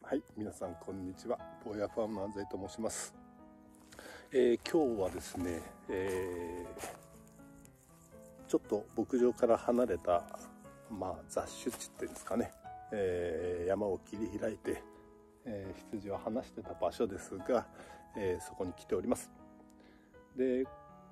はい、皆さんこんにちは。坊やファームの安西と申します。今日はですね、ちょっと牧場から離れた、雑種地っていうんですかね、山を切り開いて、羊を放してた場所ですが、そこに来ております。で、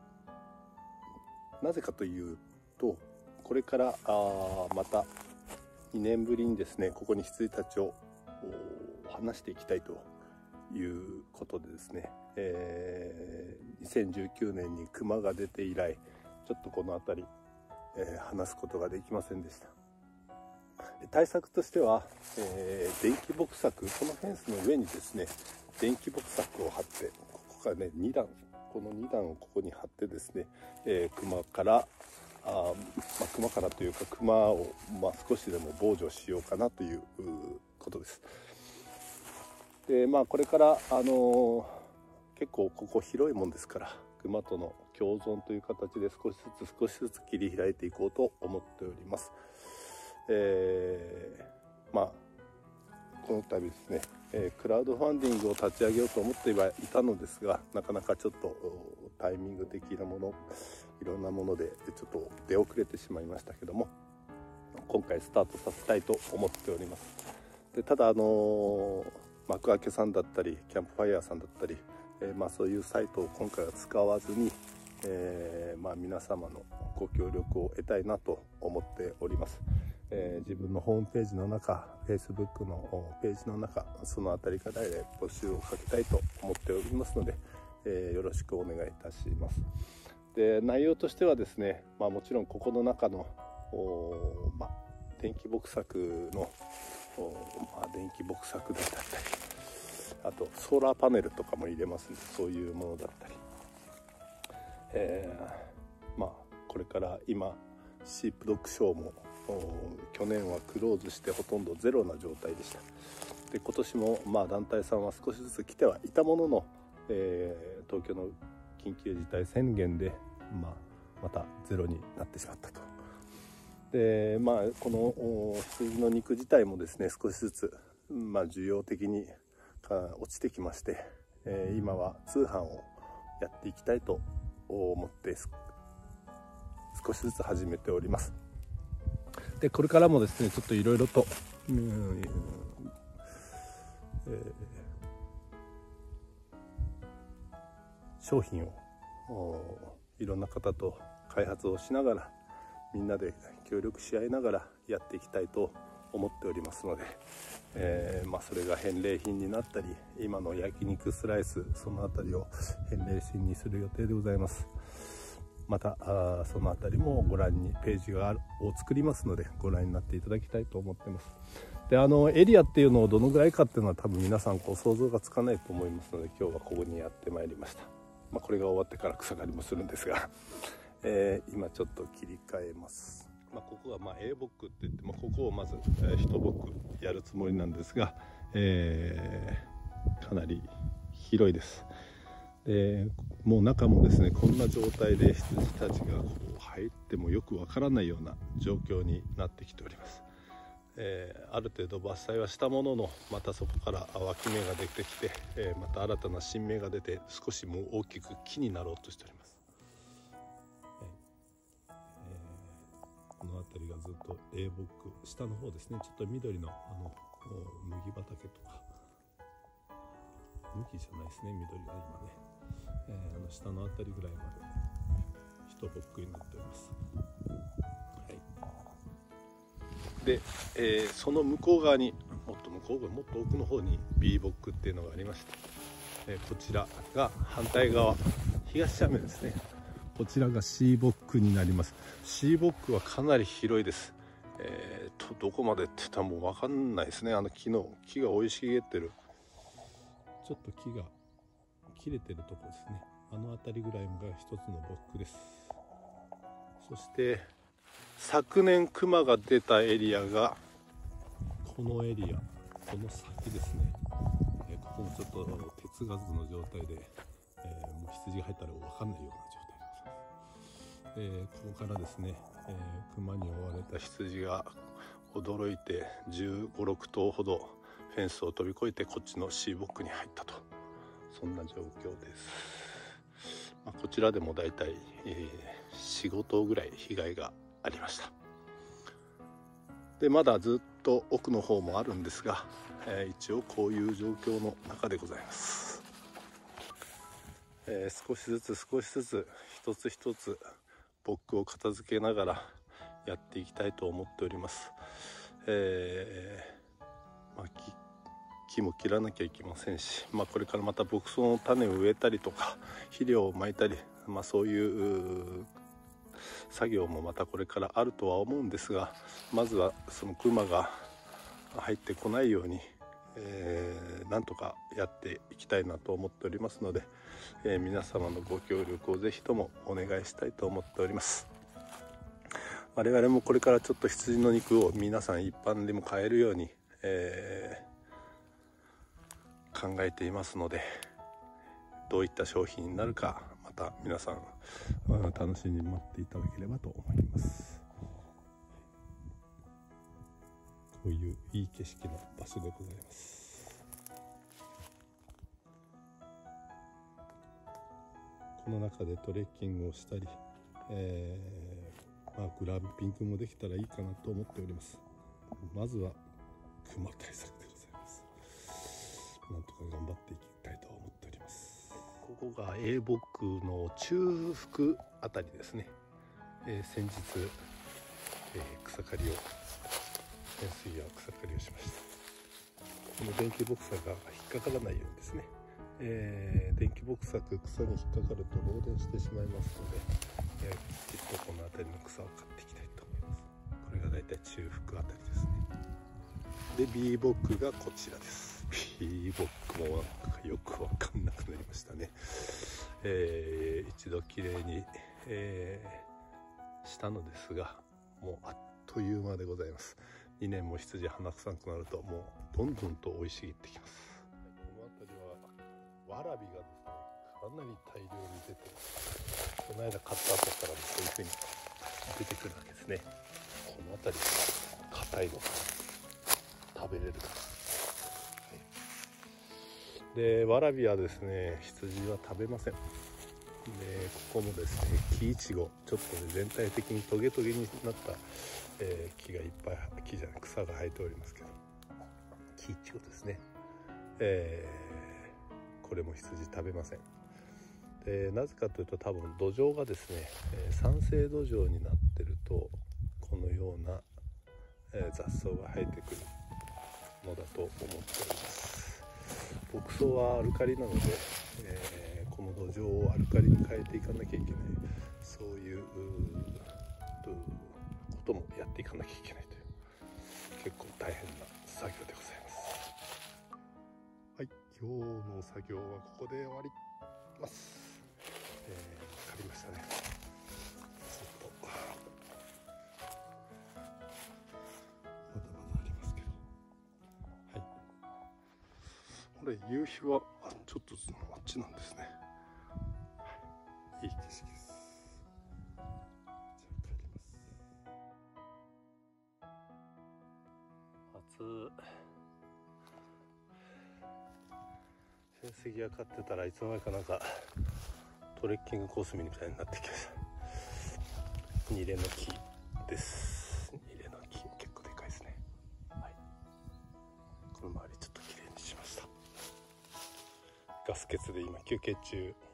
なぜかというと、これからまた2年ぶりにですね、ここに羊たちを話していきたいということでですね、2019年にクマが出て以来ちょっとこの辺り、話すことができませんでした。対策としては、電気牧柵、このフェンスの上にですね電気牧柵を張って、ここからね2段、この2段をここに張ってですね、クマからというかクマを少しでも防除しようかなということです。でこれから結構ここ広いもんですから、クマとの共存という形で少しずつ切り開いていこうと思っております。この度ですね、クラウドファンディングを立ち上げようと思ってはいたのですが、なかなかちょっとタイミング的なもの、いろんなものでちょっと出遅れてしまいましたけども、今回スタートさせたいと思っております。でただ幕開けさんだったりキャンプファイヤーさんだったり、そういうサイトを今回は使わずに、皆様のご協力を得たいなと思っております。自分のホームページの中、 Facebook のページの中、そのあたりから募集をかけたいと思っておりますので、よろしくお願いいたします。で内容としてはですね、もちろんここの中の電気牧柵の電気牧柵だったり、あとソーラーパネルとかも入れますので、そういうものだったり、これから今シープドッグショーも去年はクローズしてほとんどゼロな状態でした。で今年も団体さんは少しずつ来てはいたものの、東京の緊急事態宣言で、またゼロになってしまったと。でこの羊の肉自体もですね、少しずつ需要的に落ちてきまして、今は通販をやっていきたいと思って少しずつ始めております。でこれからもですね、ちょっといろいろと商品をいろんな方と開発をしながら、みんなで協力し合いながらやっていきたいと思っておりますので、それが返礼品になったり、今の焼肉スライス、そのあたりを返礼品にする予定でございます。またそのあたりもご覧にページを作りますので、ご覧になっていただきたいと思っています。でエリアっていうのをどのぐらいかっていうのは多分皆さん想像がつかないと思いますので、今日はここにやってまいりました。これが終わってから草刈りもするんですが、今ちょっと切り替えます。ここはA ボックって言って、ここをまず1ボックやるつもりなんですが、かなり広いです。でもう中もですね、こんな状態で羊たちが入ってもよくわからないような状況になってきております。ある程度伐採はしたものの、またそこから脇芽が出てきて、また新たな新芽が出て、少しもう大きく木になろうとしております。この辺りがずっと A ボック、下の方ですね、ちょっと緑の麦畑とか、麦じゃないですね、緑が今ね、下の辺りぐらいまで1ボックになっております。で、その向こう側にもっと奥の方に B ボックっていうのがありまして、こちらが反対側、東斜面ですね。こちらが C ボックになります。C ボックはかなり広いです。どこまでって言ったらもう分かんないですね。木が生い茂ってる、ちょっと木が切れてるところですね。辺りぐらいが一つのボックです。そして昨年クマが出たエリアがこのエリア、この先ですね。ここもちょっと鉄ガスの状態で、もう羊が入ったら分かんないような状態でございます。ここからですね、クマに追われた羊が驚いて15、16頭ほどフェンスを飛び越えてこっちの C ボックに入ったと、そんな状況です。こちらでもだいたい4、5頭ぐらい被害がありました。でまだずっと奥の方もあるんですが、一応こういう状況の中でございます。少しずつ一つ一つボックを片付けながらやっていきたいと思っております。木も切らなきゃいけませんし、これからまた牧草の種を植えたりとか肥料をまいたり、そういう作業もまたこれからあるとは思うんですが、まずはそのクマが入ってこないように、なんとかやっていきたいなと思っておりますので、皆様のご協力をぜひともお願いしたいと思っております。我々もこれからちょっと羊の肉を皆さん一般でも買えるように、考えていますので、どういった商品になるかまた皆さん楽しみに待っていただければと思います。こういういい景色の場所でございます。この中でトレッキングをしたり、グランピングもできたらいいかなと思っております。まずはクマ対策でございます。なんとか頑張っていきたいと思っております。ここが A ボックの中腹あたりですね。先日、草刈りを潜水や草刈りをしました。この電気ボクサーが引っかからないようにですね、電気ボクサーが草に引っかかると漏電してしまいますので、きっとこの辺りの草を買っていきたいと思います。これがだいたい中腹あたりですね。で B ボックがこちらです。 B ボックもなんかよくわかんなくなりましたね。一度きれいに、したのですが、もうあっという間でございます。2年も羊花臭くなるともうどんどんと生い茂ってきます。この辺りはわらびがですね、かなり大量に出て、この間買った後からもそういう風に出てくるわけですね。この辺り硬いのか食べれるか、でわらびはですね、羊は食べません。でここもですね、木いちご、ちょっとね全体的にトゲトゲになった、木がいっぱい、草が生えておりますけど、木いちごですね。これも羊食べません。でなぜかというと、多分土壌がですね、酸性土壌になってるとこのような、雑草が生えてくるのだと思っております。牧草はアルカリなので、この土壌をアルカリに変えていかなきゃいけない、そういうこともやっていかなきゃいけないという、結構大変な作業でございます。はい、今日の作業はここで終わります。わかりましたね。ちょっとまだまだありますけど、はい、これ夕日はちょっとあっちなんですね。いい景色です。じゃあ帰ります。暑い。戦績が勝ってたらいつの間にかなんかトレッキングコースみたいになってきました。ニレの木です。ニレの木結構でかいですね。はい、この周りちょっときれいにしました。ガス欠で今休憩中。